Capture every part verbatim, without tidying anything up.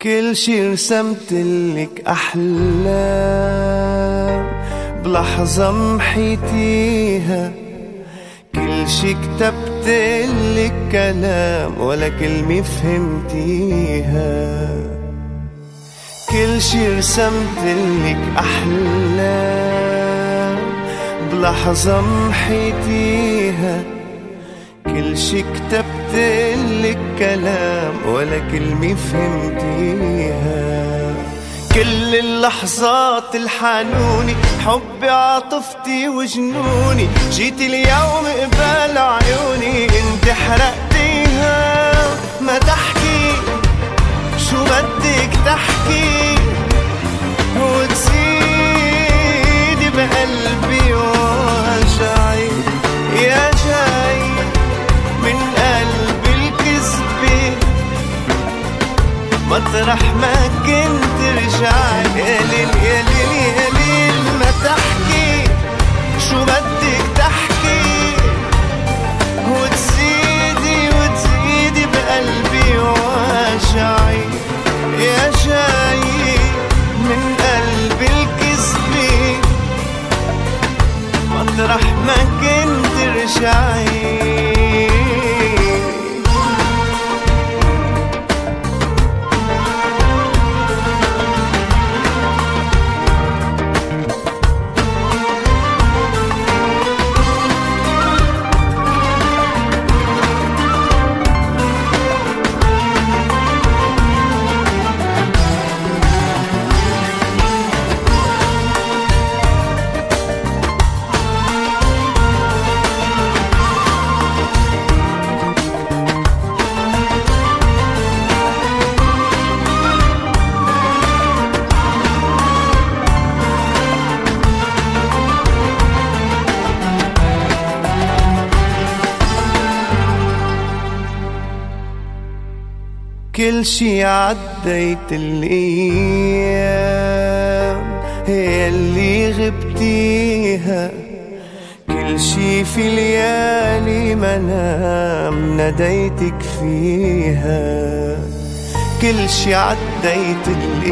كل شي رسمتلك أحلام بلحظة محيتيها، كل شي كتبتلك كلام ولا كلمة فهمتيها. كل شي رسمتلك أحلام بلحظة محيتيها، كل شي كتبتلك كلام ولا كلمة فهمتيها. كل اللحظات الحنوني، حبي عاطفتي وجنوني، جيتي اليوم قبال عيوني انت حرقتيها. ما تحكي شو بدك تحكي وتزيدي بقلبي وجعي، يا جاي من قلب الكذبة مطرح ما كنت رجعي. يا ليل يا ليل يا ليل ما تحكي شو بدك تحكي وتزيدي وتزيدي بقلبي وجعي، يا جاي من قلب الكذبة مطرح ما كنت رجعي. كل شي عديت الأيام هي اللي غبتيها، كل شي في ليالي منام نديتك فيها. كل شي عديت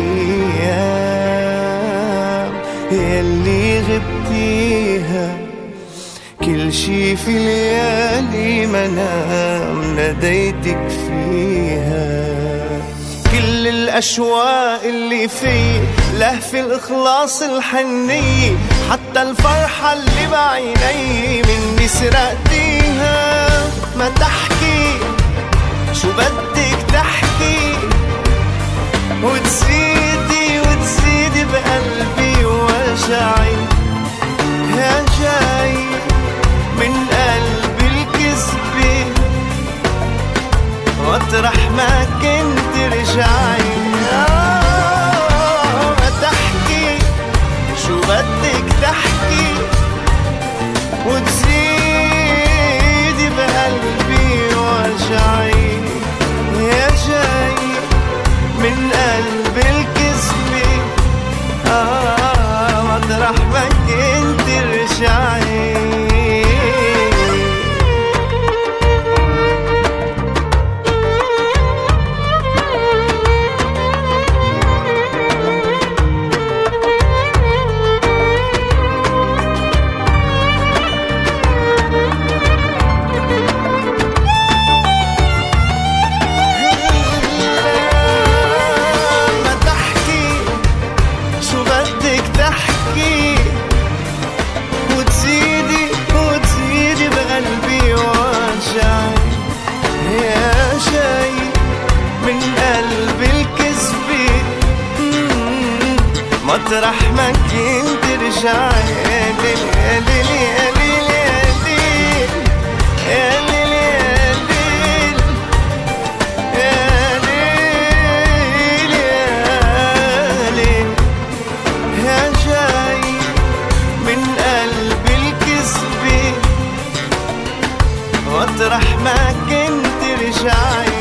الأيام هي اللي غبتيها، كل شي في ليالي منام نديتك فيها. كل الأشواق اللي في لهف الإخلاص الحنية، حتى الفرحة اللي بعيني مني سرقتيها. ما تحكي شو بدك تحكي وتزيدي وتزيدي بقلبي وجعي، يا جاي من قلب الكذبة مطرح ما كنت رجعي. آه ما تحكي شو بدك تحكي وتزيدي بقلبي وجعي، يا جاي من قلب الكذبة آه مطرح ما كنت رجعي. مطرح ما كنت رجعي، يا ليل يا ليل يا ليل يا ليل يا ليل يا ليل يا جاي من قلب الكذبة مطرح ما كنت رجعي.